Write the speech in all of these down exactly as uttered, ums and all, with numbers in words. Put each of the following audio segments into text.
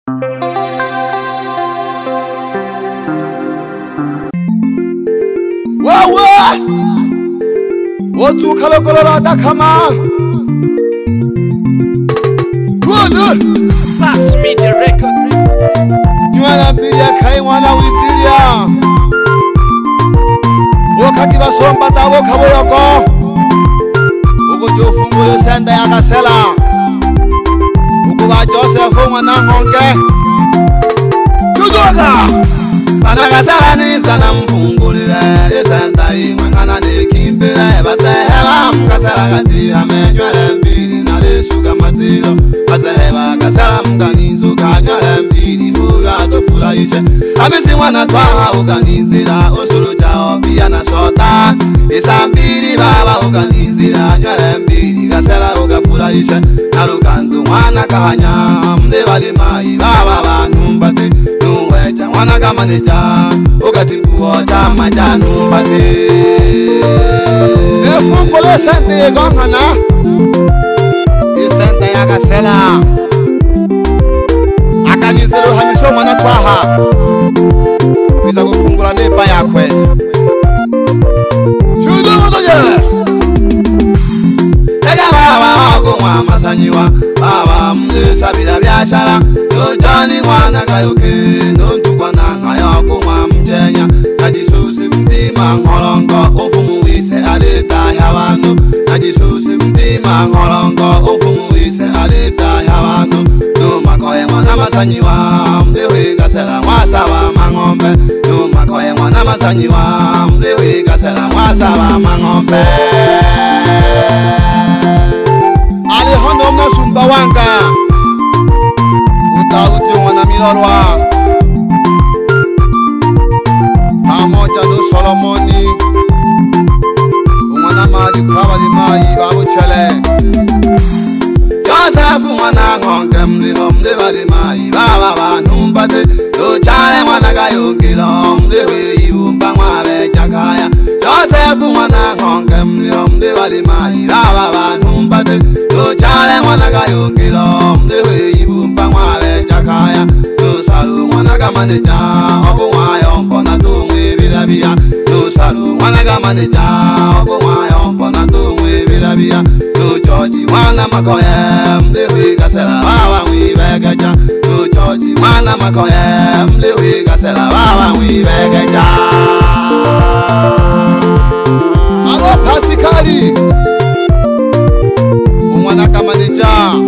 Wawa Otu kalo kolora da kama Pass me the record. Nywana mbiya kai mwana wisiria Oka kiba somba ta woka woyoko Ugo jofungule senda ya kasela Ugo ba Joseph mwana ngonge Chudoga Bana kasela ni sana mfungulile Isenda imwe ngana ni kimbile Baseheba mkasela katira menywele mbili na lesuka matilo Baseheba kasela mkaninzu kanywele mbili Huga tofurahishe Amisi mwana twaha ukanizira Usulu jao pia na sota Isa mbili baba ukanizira Nywele mbili kasela ukafurahishe Nalukandu mwana kahanya Mde wali mai baba banumbate Nuwecha mwana kamaneja Ukatikuo chama cha numbate Efungule sente gongana Isente ya kasela Akanizero hamisho mwana twaha Biza kufungula nepa yakwe Chudu mtoje Ega baba wako mwa masanyiwa Baba mle sabila biashara Yojani mwana kayoke Nontukwa nanga yoko mwa mchenya Najisusi mdima ngolongo Ufumu wise alita ya wano Najisusi mdima ngolongo Ufumu wise alita ya wano Numa koye mwana masanyiwa Mlewe kasela mwasa wa mangombe Numa koye mwana masanyiwa Mlewe kasela mwasa wa mangombe Alihondo mna sumba wanga Utauti mwana milolwa Pamoja do Solomoni Mwana mali kwa wali mai babu chele Joseph mwana ngonge mliho mle wali mai baba banumbate Luchale mwana kayungilo mlewe ibumba mwabe chakaya Joseph mwana ngonge mliho mle wali mai baba banumbate Luchale mwana kayungilo mlewe ibumba mwabe chakaya Lusalu mwana kamaneja oku mwayo mpona tumwe bilabia Lusalu mwana kamaneja oku mwayo mpona tumwe bilabia Luchoji mwana makoye mlewe kasela baba mwibegeja Luchoji mwana makoye mlewe kasela baba mwibegeja Alo pasikali Umwana kamaneja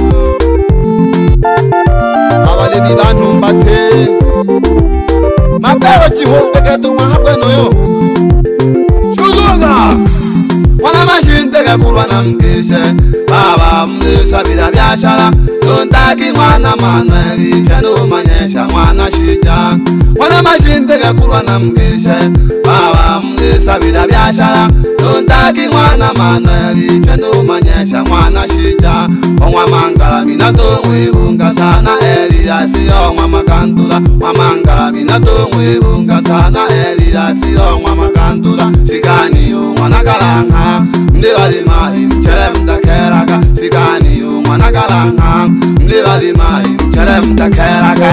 Abalini bantu mbate Mabero chihombe ketu mahakwe noyo Chuzuga Mwana mashinte kakulwa na mkeshe Baba mle sabila biashara Tuntaki mwana Manueli Kenu manyesha mwana shija Mwana mashinte kakulwa na mkeshe Baba mle sabila biashara Tuntaki mwana Manueli Kenu manyesha mwana shija Omwa mangala minato mwibunga sana Eliasi omwa makantula Omwa mangala minato mwibunga sana Eliasi omwa makantula Sikani omwa nakalanga Mde wali mahi mchere mtakeraka Sikani omwa nakalanga Mde wali mahi mchere mtakeraka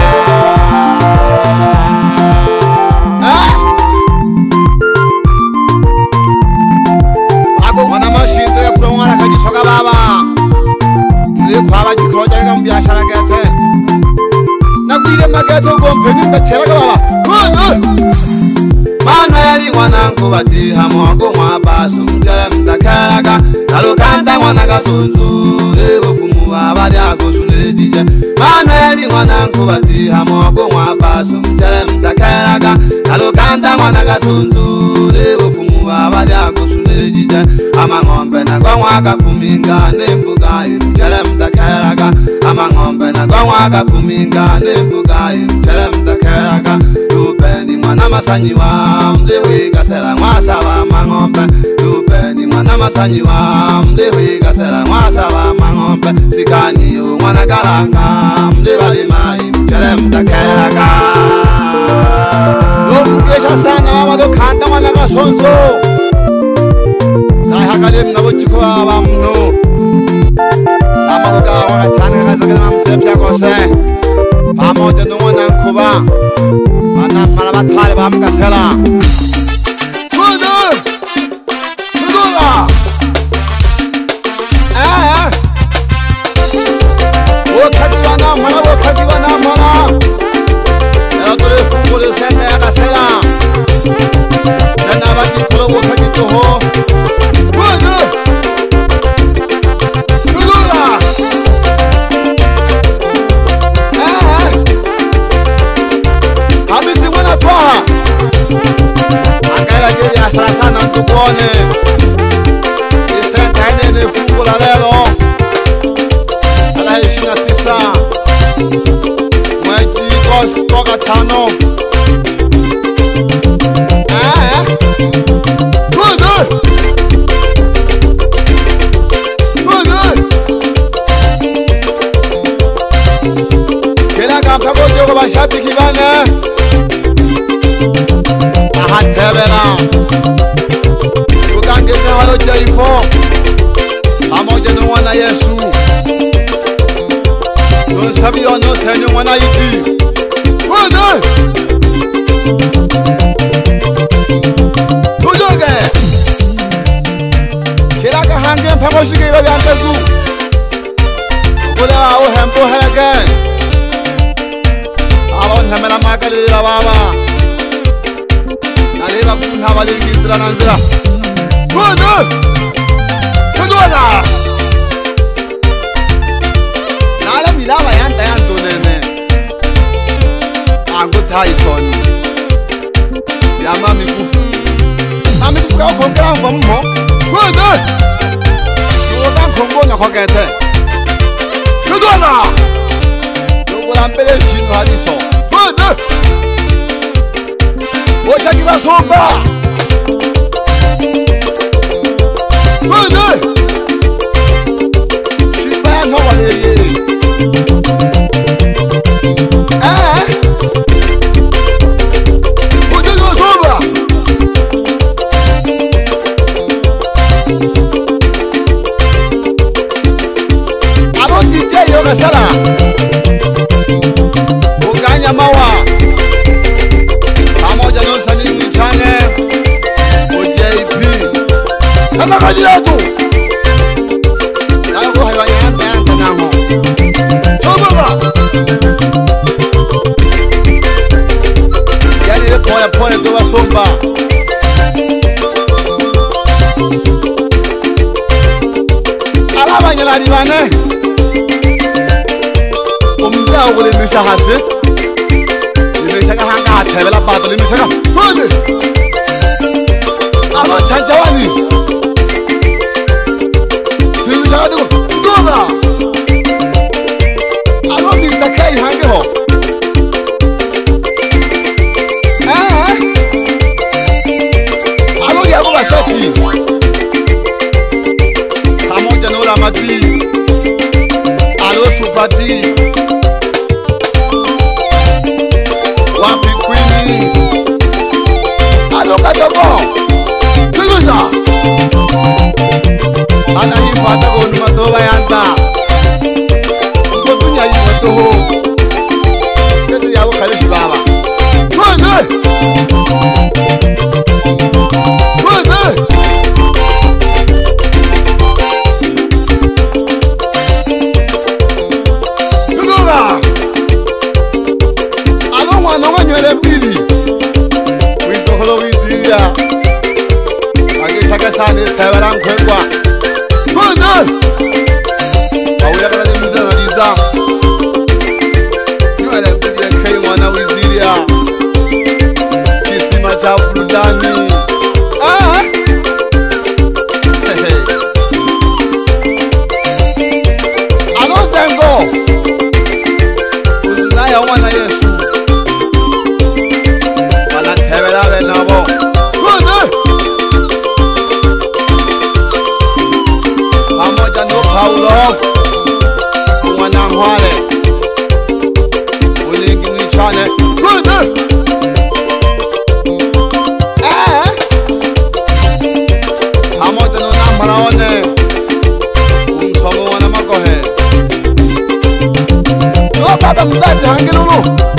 Ako mwana mashinte ya kura mwana kajisoka baba Mle kwa waji kroja nga mbiashara gete Nakuile mageto gompeni mtacheraka baba Manueli mwanangu batiha mwako mwabasu mchere mtakeraka Nalukanda mwana kasonzu Lego fumu babadi ako sunedije Manueli mwanangu batiha mwako mwabasu mchere mtakeraka Nalukanda mwana kasonzu Lego fumu babadi ako sunedije Ama ngombe na kwa mwaka kuminga Nembuga mchere mtakeraka Ama ngombe na kwa mwaka kuminga Nembuga mchere mtakeraka Lupeni mwana masanyiwa Mlewe kasela mwasa wa mangombe Lupeni mwana masanyiwa Mlewe kasela mwasa wa mangombe Sikani u mwana kalanga Mlewa limai mchere mtakeraka Lumkesha sana wado kanta mwana kasonso Nai hakale mnabo chukua wa mnu Ama kuka wakatana kazakana msepya kose Pamoja pamoja na mwana Nkuba ana marabatale bamgasela Kudu Kuduga eh wokagiwa na mara wokagiwa na mara ya tole fungole senda ya gasela na bandi kulo wokagito ho Kudu Kuduga Hamisi mwana toa Angela jeli asara sana ntukone Isenta ene ne fungu la lelo Ala ishirini na tisa Mwezi kosi toka tano Eh Kudu Kudu Kila kampako joko bashabiki bane Ahatebela Tukangeze halo jaifo pamoja na mwana Yesu Nusabio nusenyu mwana iti Kudu Kuduge Kila kahange mpako shige ilo biantezu Kulewa uhempo hege Abon hemela makali la baba Naleba kuna wali gidra nanzira Kudu Kuduga Nala milaba yanta yanto nene Ango Tyson Yama mikufu Mami kufu kao kongera mwa mmo Kudu Nuotan kongo na kwa kete Kuduga Nuotan pele shinu hadiso Kudu Ocha kiba somba Kudu Shiba ya no wale ye Eh Ocha kiba somba Abo D J yoga sala Uganya mawa Pamoja na usanii mwichane O J P Kaka kaji yetu Nako hewa yanta yanta namo Choboga Yani le pole pole tuwa somba Alaba nyala ribane Umza ugule misha hasi Limeshaka hanga hatebela bato limeshaka Kudu Alo chanchawani Limeshaka digo Kuduga Alo mister K hange ho Eh Alo yago basati Pamoja nora mati Alo supati Wapi kwini Alo katogo Tugusa Ana hipata konu matoba yanta Kutunya hipato ho Ketu yago kalishi baba Kudu Kudu Tugusa Alo mwana wanywele pili Wizokolo wiziria Agisaka sani tebela nkwekwa Kudu Awuya kana ni muda naliza Nywele pili ya kei mwana wiziria Kisima cha fuludani Ah Hehe Alo zengo Uzunaya wana Yesu Wanatebela wenabo Kudu Pamoja no Paulo Mwana mwale Ulingi mwichane Kudu Eh Pamoja no namaraone Umsomo wana makohe No baba mzazi hangilulu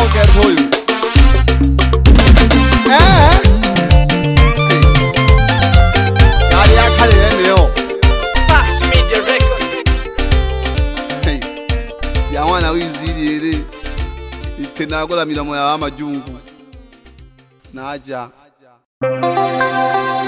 uketho uyu eh yali yakhale yeneyo Pass me the record. hey ya mwana wizili ere itenakola milomo ya amajungu naja